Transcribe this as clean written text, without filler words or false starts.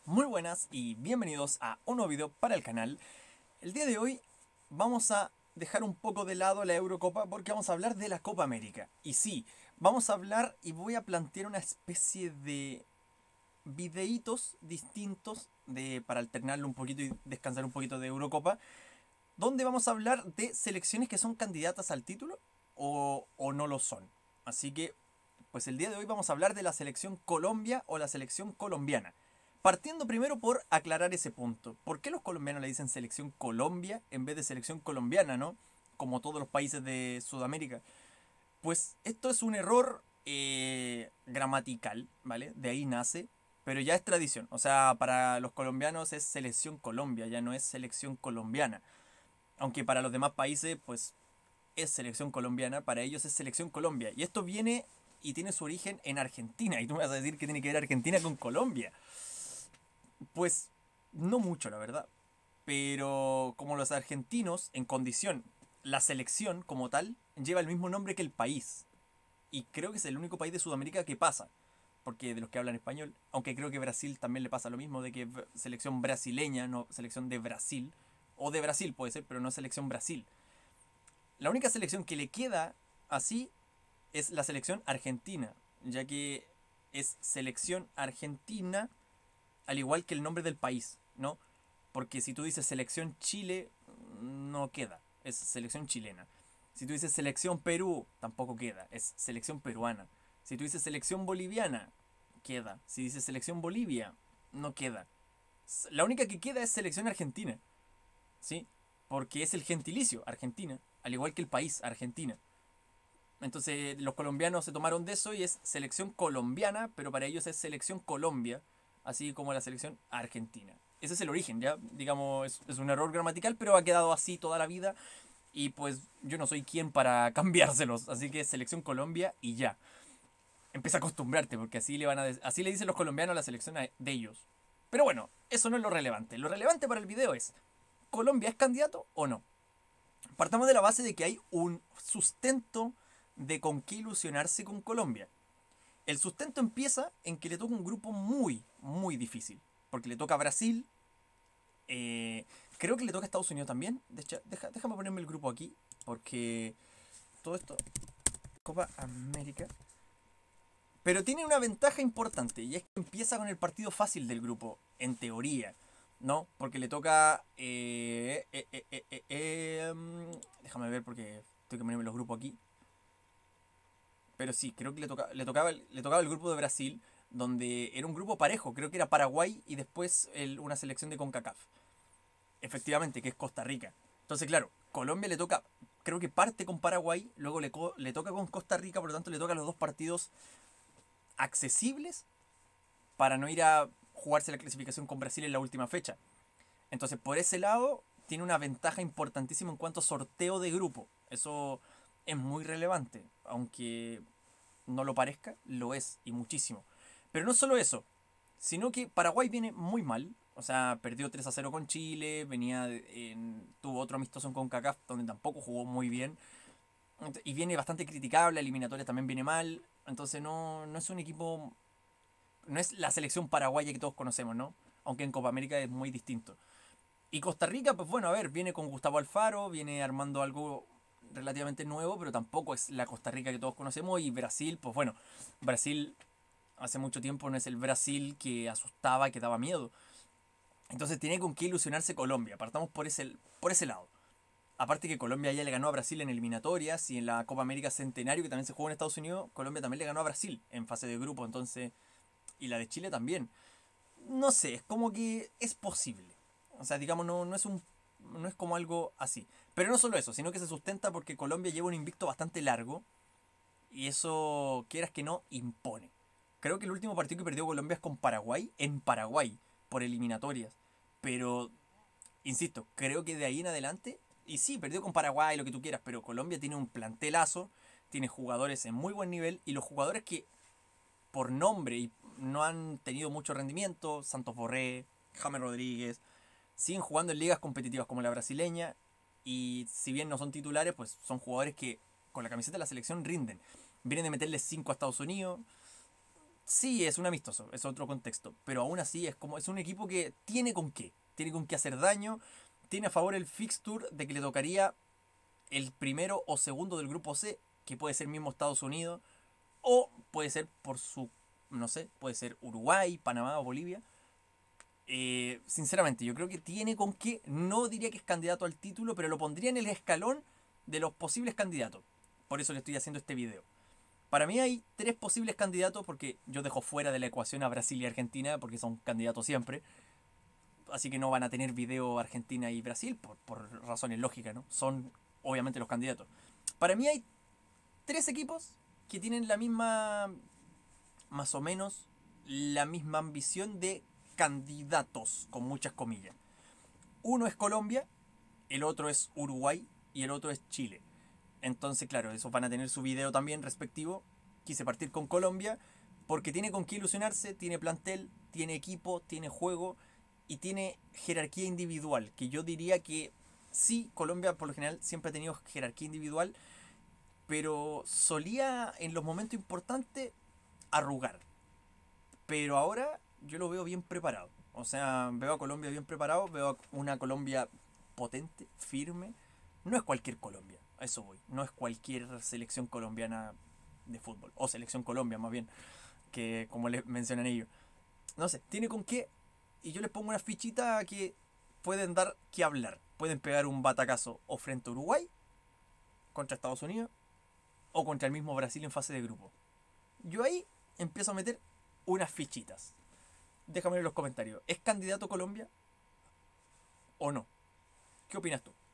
Muy buenas y bienvenidos a un nuevo video para el canal. El día de hoy vamos a dejar un poco de lado la Eurocopa porque vamos a hablar de la Copa América. Y sí, vamos a hablar y voy a plantear una especie de videitos distintos para alternarlo un poquito y descansar un poquito de Eurocopa, donde vamos a hablar de selecciones que son candidatas al título o no lo son. Así que, pues el día de hoy vamos a hablar de la selección Colombia o la selección colombiana. Partiendo primero por aclarar ese punto. ¿Por qué los colombianos le dicen selección Colombia en vez de selección colombiana, no? Como todos los países de Sudamérica. Pues esto es un error gramatical, ¿vale? De ahí nace. Pero ya es tradición. O sea, para los colombianos es selección Colombia, ya no es selección colombiana. Aunque para los demás países, pues es selección colombiana, para ellos es selección Colombia. Y esto viene y tiene su origen en Argentina. Y tú me vas a decir que tiene que ver Argentina con Colombia. Pues no mucho, la verdad. Pero como los argentinos, en condición, la selección como tal lleva el mismo nombre que el país. Y creo que es el único país de Sudamérica que pasa. Porque de los que hablan español. Aunque creo que Brasil también le pasa lo mismo, de que selección brasileña, no selección de Brasil. O de Brasil puede ser, pero no selección Brasil. La única selección que le queda así es la selección argentina. Ya que es selección argentina al igual que el nombre del país, ¿no? Porque si tú dices selección Chile, no queda, es selección chilena. Si tú dices selección Perú, tampoco queda, es selección peruana. Si tú dices selección boliviana, queda. Si dices selección Bolivia, no queda. La única que queda es selección argentina, ¿sí? Porque es el gentilicio, Argentina, al igual que el país, Argentina. Entonces los colombianos se tomaron de eso y es selección colombiana, pero para ellos es selección Colombia, así como la selección argentina. Ese es el origen, ya, digamos, es un error gramatical, pero ha quedado así toda la vida y pues yo no soy quien para cambiárselos, así que selección Colombia y ya. Empieza a acostumbrarte porque así le así le dicen los colombianos a la selección de ellos. Pero bueno, eso no es lo relevante. Lo relevante para el video es, ¿Colombia es candidato o no? Partamos de la base de que hay un sustento de con qué ilusionarse con Colombia. El sustento empieza en que le toca un grupo muy, muy difícil. Porque le toca a Brasil. Creo que le toca a Estados Unidos también. De hecho, déjame ponerme el grupo aquí. Porque todo esto. Copa América. Pero tiene una ventaja importante. Y es que empieza con el partido fácil del grupo. En teoría. ¿No? Porque le toca. Déjame ver porque tengo que ponerme los grupos aquí. Pero sí, creo que le tocaba el grupo de Brasil, donde era un grupo parejo, creo que era Paraguay y después una selección de CONCACAF. Efectivamente, que es Costa Rica. Entonces, claro, Colombia le toca, creo que parte con Paraguay, luego le toca con Costa Rica, por lo tanto le toca los dos partidos accesibles para no ir a jugarse la clasificación con Brasil en la última fecha. Entonces, por ese lado, tiene una ventaja importantísima en cuanto a sorteo de grupo. Eso es muy relevante, aunque no lo parezca, lo es y muchísimo. Pero no solo eso, sino que Paraguay viene muy mal. O sea, perdió 3-0 con Chile, tuvo otro amistoso con CACAF donde tampoco jugó muy bien. Y viene bastante criticable, la eliminatoria también viene mal. Entonces no es un equipo, no es la selección paraguaya que todos conocemos, ¿no? Aunque en Copa América es muy distinto. Y Costa Rica, pues bueno, a ver, viene con Gustavo Alfaro, viene armando algo relativamente nuevo, pero tampoco es la Costa Rica que todos conocemos. Y Brasil, pues bueno, Brasil hace mucho tiempo no es el Brasil que asustaba, que daba miedo. Entonces tiene con qué ilusionarse Colombia. Partamos por ese lado. Aparte que Colombia ya le ganó a Brasil en eliminatorias y en la Copa América Centenario, que también se jugó en Estados Unidos, Colombia también le ganó a Brasil en fase de grupo, entonces. Y la de Chile también. No sé, es como que es posible. O sea, digamos, no es como algo así. Pero no solo eso, sino que se sustenta porque Colombia lleva un invicto bastante largo y eso, quieras que no, impone. Creo que el último partido que perdió Colombia es con Paraguay, en Paraguay, por eliminatorias. Pero, insisto, creo que de ahí en adelante, y sí, perdió con Paraguay, lo que tú quieras, pero Colombia tiene un plantelazo, tiene jugadores en muy buen nivel, y los jugadores que por nombre y no han tenido mucho rendimiento, Santos Borré, James Rodríguez, siguen jugando en ligas competitivas como la brasileña, y si bien no son titulares, pues son jugadores que con la camiseta de la selección rinden. Vienen de meterle 5 a Estados Unidos, Sí, es un amistoso, es otro contexto. Pero aún así es como, es un equipo que tiene con qué. Tiene con qué hacer daño. Tiene a favor el fixture de que le tocaría el primero o segundo del grupo C, que puede ser mismo Estados Unidos, o puede ser por su, no sé, puede ser Uruguay, Panamá o Bolivia. Sinceramente, yo creo que tiene con qué, no diría que es candidato al título, pero lo pondría en el escalón de los posibles candidatos. Por eso le estoy haciendo este video. Para mí hay tres posibles candidatos, porque yo dejo fuera de la ecuación a Brasil y Argentina, porque son candidatos siempre. Así que no van a tener video Argentina y Brasil, por razones lógicas, ¿no? Son obviamente los candidatos. Para mí hay tres equipos que tienen la misma, más o menos, la misma ambición de candidatos, con muchas comillas. Uno es Colombia, el otro es Uruguay y el otro es Chile. Entonces, claro, esos van a tener su video también respectivo. Quise partir con Colombia porque tiene con qué ilusionarse, tiene plantel, tiene equipo, tiene juego y tiene jerarquía individual. Que yo diría que sí, Colombia por lo general siempre ha tenido jerarquía individual, pero solía en los momentos importantes arrugar. Pero ahora yo lo veo bien preparado. O sea, veo a Colombia bien preparado, veo a una Colombia potente, firme. No es cualquier Colombia, a eso voy. No es cualquier selección colombiana de fútbol. O selección Colombia, más bien, que como les mencionan ellos. No sé, tiene con qué. Y yo les pongo una fichita que pueden dar que hablar. Pueden pegar un batacazo o frente a Uruguay, contra Estados Unidos, o contra el mismo Brasil en fase de grupo. Yo ahí empiezo a meter unas fichitas. Déjame en los comentarios. ¿Es candidato Colombia o no? ¿Qué opinas tú?